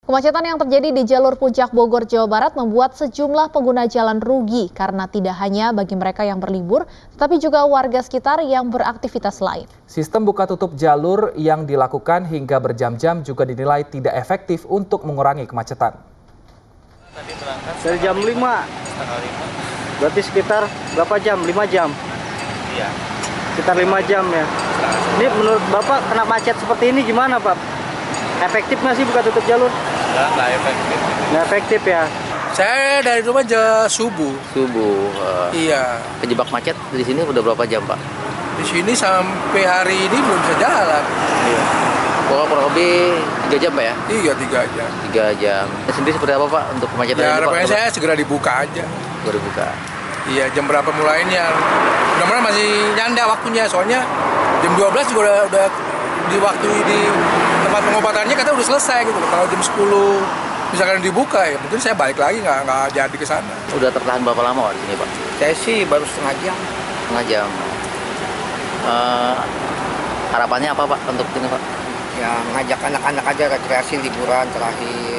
Kemacetan yang terjadi di jalur Puncak Bogor, Jawa Barat membuat sejumlah pengguna jalan rugi karena tidak hanya bagi mereka yang berlibur, tetapi juga warga sekitar yang beraktivitas lain. Sistem buka tutup jalur yang dilakukan hingga berjam-jam juga dinilai tidak efektif untuk mengurangi kemacetan. Dari jam 5, berarti sekitar berapa jam? 5 jam? Iya. Sekitar 5 jam ya. Ini menurut Bapak kena macet seperti ini gimana Pak? Efektif nggak sih buka tutup jalur? Nggak efektif. Nggak efektif ya. Saya dari rumah subuh. Iya. Kejebak macet di sini udah berapa jam, Pak? Di sini sampai hari ini belum bisa jalan. Iya. Kurang lebih 3 jam, Pak ya? Iya, 3 jam. 3 jam. Sendiri seperti apa, Pak, untuk kemacetan Ya, ini, Pak? harapannya saya segera dibuka aja. Baru buka. Iya, jam berapa mulainya? Mudah-mudahan masih nyanda waktunya, soalnya jam 12 juga udah di waktu di tempat pengobatannya kata udah selesai gitu. Kalau jam 10 misalkan dibuka ya mungkin saya balik lagi nggak jadi ke sana. Udah tertahan berapa lama, Pak, di sini, Pak? Saya sih baru setengah jam. Setengah jam. Harapannya apa, Pak, untuk ini, Pak? Ya ngajak anak-anak aja rekreasi liburan terakhir